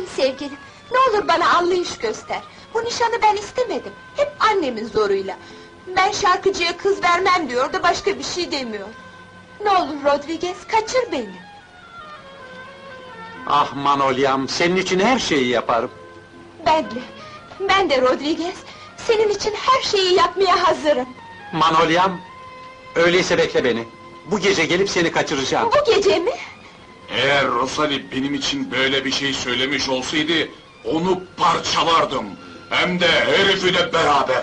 sevgilim, ne olur bana anlayış göster. Bu nişanı ben istemedim, hep annemin zoruyla. Ben şarkıcıya kız vermem diyor da başka bir şey demiyor. Ne olur Rodriguez, kaçır beni. Ah Manolya'm, senin için her şeyi yaparım. Ben de Rodriguez, senin için her şeyi yapmaya hazırım. Manolya'm, öyleyse bekle beni. Bu gece gelip seni kaçıracağım. Bu gece mi? Eğer Rosalie benim için böyle bir şey söylemiş olsaydı, onu parçalardım. Hem de herifiyle beraber.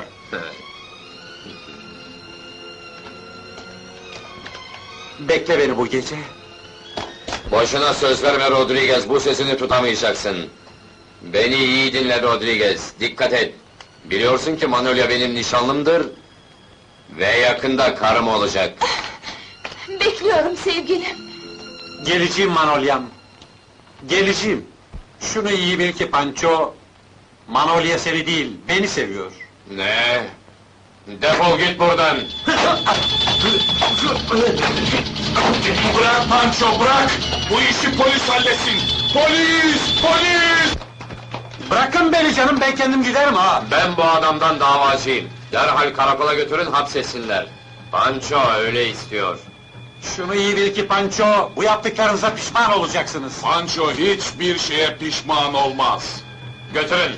Bekle beni bu gece. Boşuna söz verme Rodriguez, bu sesini tutamayacaksın. Beni iyi dinle Rodriguez, dikkat et. Biliyorsun ki Manolya benim nişanlımdır... ...ve yakında karım olacak. Bekliyorum sevgilim. Geleceğim Manolya'm. Geleceğim. Şunu iyi bil ki Pancho... Manolya seni değil, beni seviyor. Ne? Defol git buradan! Bırak Pancho, bırak! Bu işi polis halletsin! Polis! Polis! Bırakın beni canım, ben kendim giderim ha! Ben bu adamdan davacıyım. Derhal karakola götürün, hapsetsinler. Pancho öyle istiyor. Şunu iyi bil ki Pancho, bu yaptıklarınıza pişman olacaksınız. Pancho hiçbir şeye pişman olmaz. Götürün!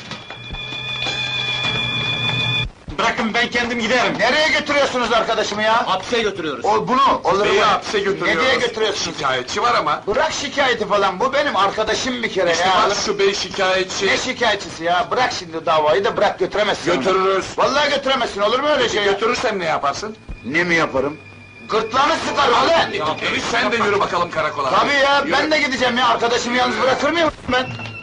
Bırakın ben kendim giderim. Nereye götürüyorsunuz arkadaşımı ya? Hapse götürüyoruz. Bunu, olur mu? Beyi hapse götürüyoruz. Nereye götürüyorsunuz? Şikayetçi var ama. Bırak şikayeti falan, bu benim arkadaşım bir kere İşte ya. bak şu bey şikayetçi. Ne şikayetçisi ya? Bırak şimdi davayı da bırak, götüremezsin. Götürürüz. Vallahi götüremezsin, olur mu öyle şey ya? Götürürsen ne yaparsın? Ne mi yaparım? Gırtlağını sıkarım ulan! Sen de yürü bakalım karakola. Tabii ya, Yürü. ben de gideceğim ya, arkadaşımı yalnız bırakır mıyım ben?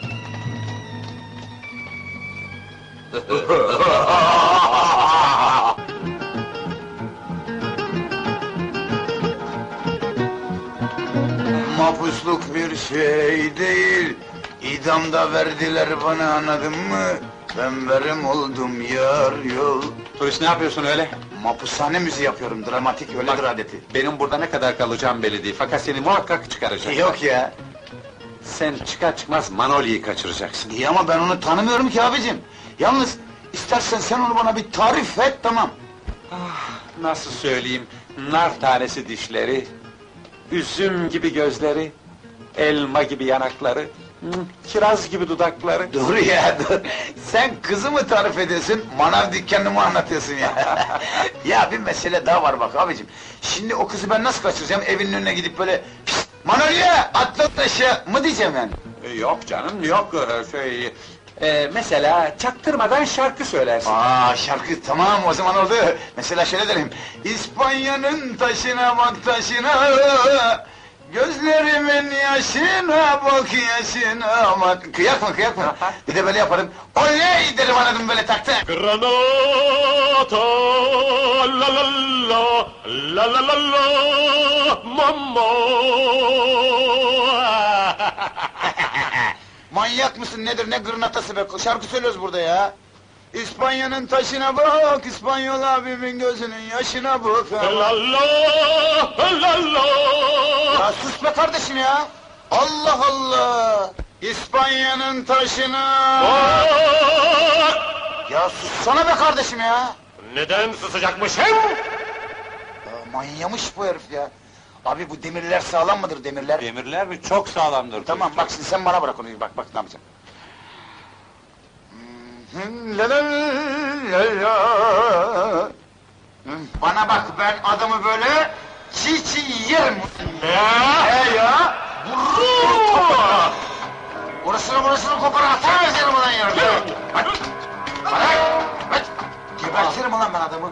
Mapusluk bir şey değil, idamda verdiler bana, anladın mı? Ben verim oldum yar yol. Turist ne yapıyorsun öyle? Mapushane müziği yapıyorum, dramatik, öyledir adeti. Benim burada ne kadar kalacağım belli değil, fakat seni muhakkak çıkaracağım. Yok ya. Sen çıkar çıkmaz Manolya'yı kaçıracaksın. İyi ama ben onu tanımıyorum ki abicim. Yalnız istersen sen onu bana bir tarif et, tamam. Nasıl söyleyeyim, nar tanesi dişleri, üzüm gibi gözleri, elma gibi yanakları, kiraz gibi dudakları. Dur ya, dur. Sen kızı mı tarif ediyorsun, manav dükkanını mı anlatıyorsun ya? Ya bir mesele daha var bak abicim. Şimdi o kızı ben nasıl kaçıracağım, evinin önüne gidip böyle... "Pişt, Manolya, atla aşağı" mı diyeceğim yani? Yok canım, yok mesela çaktırmadan şarkı söylersin. Şarkı tamam, o zaman oldu. Mesela şöyle derim: İspanya'nın taşına bak taşına, gözlerimin yaşına bak yaşına bak. Kıyak mı, kıyak mı? Bir de böyle yaparım. Oley derim, anladım, böyle taktı. Granata, la la la, la la la la, mamma. Manyak mısın nedir, ne gırnatası be? Şarkı söylüyoruz burada ya. İspanya'nın taşına bak, İspanyol abimin gözünün yaşına bak. La la, la la. Ya sus be kardeşim ya! Allah Allah! İspanya'nın taşına... Bak! Ya sussana be kardeşim ya! Neden susacakmışım? Manyamış bu herif ya! Abi bu demirler sağlam mıdır, demirler? Demirler mi? Çok sağlamdır. Tamam, bak şimdi sen bana bırak onu, bak ne yapacağım. La la la la. Bana bak, ben adamı böyle çiğ yerim! Ya! Vururum! Burasını kopar, atamaz yerim ulan yerde! Bak! Gebertirim ulan ben adamı!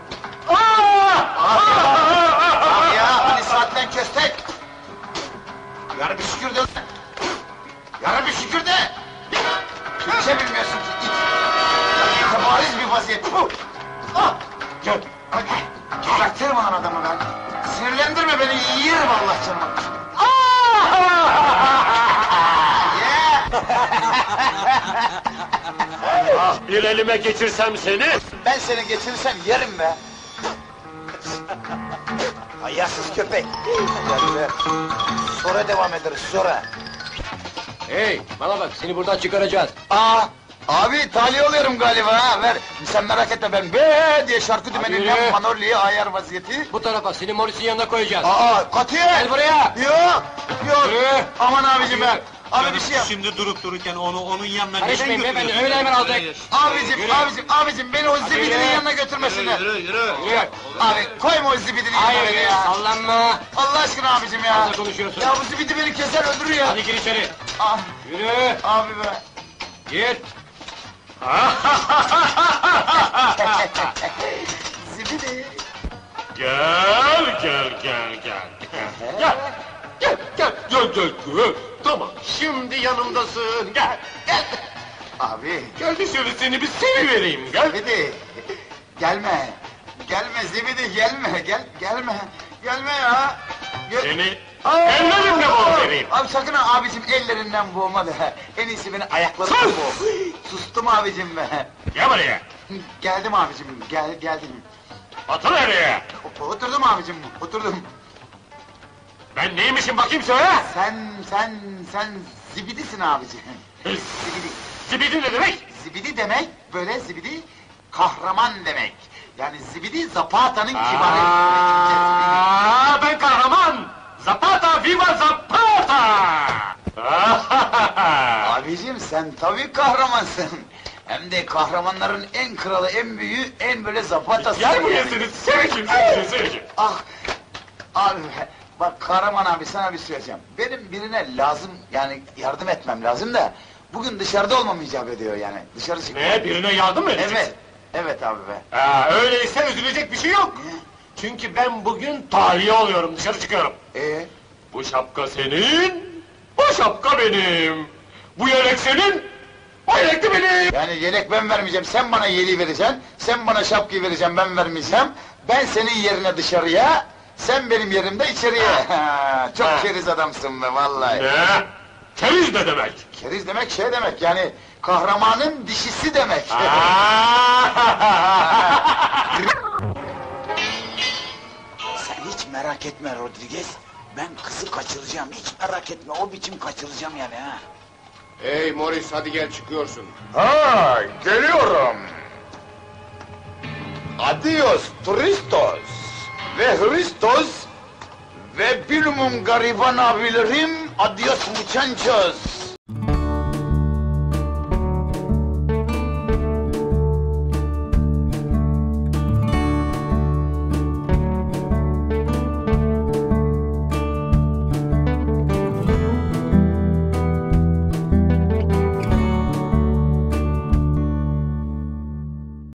Abi ya, hani saatten köstek! Yarabbi şükür de! Yarabbi şükür de! Türkçe bilmiyorsun ki, it! İtibariz bir vaziyet bu! Gebertirim ulan adamı ben! Sinirlendirme beni, yerim Allah canına! Bir elime geçirsem seni? Ben seni geçirirsem yerim be! Hayasız köpek! Gel be! Sonra devam ederiz, sonra! Hey, bana bak, seni buradan çıkaracağız. Aa, abi tahliye oluyorum galiba ha, ver. Sen merak etme, ben be diye şarkı Hadi dümeninde yürü. Manolya'yı ayar vaziyeti. Bu tarafa, seni Morris'in yanına koyacağız. Aa, katiyen! Gel buraya! Yok, yok! Yürü. Aman abicim ben! Abi bir şey yap! Şimdi durup dururken onun yanına Karışmayın beyefendi, öyle hemen alacak. Abicim, beni o zibidinin yanına götürmesinler! Yürü. Abi, koyma o zibidinin yanına Hayır, beni ya! sallanma. Allah aşkına abicim ya! Fazla konuşuyorsun. Ya bu zibidi beni keser, öldürür ya! Hadi gir içeri. Ah, Yürü. abi be! Gir. Zibidi! Gel. Tamam, şimdi yanımdasın. Gel. Abi, Gel de şöyle seni bir sevivereyim. Gel. zibidi! Gelme! Gelme zibidi, gelme ya! Seni ellerimle boğarım. Abi sakın ha abicim, ellerinden boğma be! En iyisi beni ayaklarımla Sus! boğ! Sustum abicim be! Gel buraya. Geldim abicim, geldim. Otur oraya. Oturdum abicim, oturdum. Ben neymişim bakayım söyle. Sen zibidisin abicim. Zibidi. Zibidi ne demek? Zibidi demek, böyle zibidi, kahraman demek. Yani zibidi Zapata'nın kibarı. Ben kahraman. Zapata, viva Zapata. Abicim sen tabii kahramansın. Hem de kahramanların en kralı, en büyüğü, en böyle Zapata'sı. Gel buraya seni seveceğim. Ah! Abi, bak kahraman abi, sana bir söyleyeceğim. Benim birine lazım, yani yardım etmem lazım da... ...bugün dışarıda olmam icap ediyor yani, dışarı çıkmam. Ne, birine yardım mı edeceksin? Evet abi be. Öyleyse üzülecek bir şey yok. Niye? Çünkü ben bugün tahliye oluyorum, dışarı çıkıyorum. Bu şapka senin, bu şapka benim. Bu yelek senin, o yelek de benim. yani yelek ben vermeyeceğim, sen bana yeleği vereceksin, sen bana şapkayı vereceksin, ben vermeyeceğim. Ben senin yerine dışarıya, sen benim yerimde içeriye. Çok keriz adamsın be vallahi. Ne? Keriz ne demek? Keriz demek şey demek, yani kahramanın dişisi demek. Sen hiç merak etme Rodriguez, ben kızı kaçıracağım, hiç merak etme, o biçim kaçıracağım yani ha. Hey Morris, hadi gel, çıkıyorsun. Ha, geliyorum. Adios turistos ve Hristos ve bilumum gariban abilerim, adios muchachos.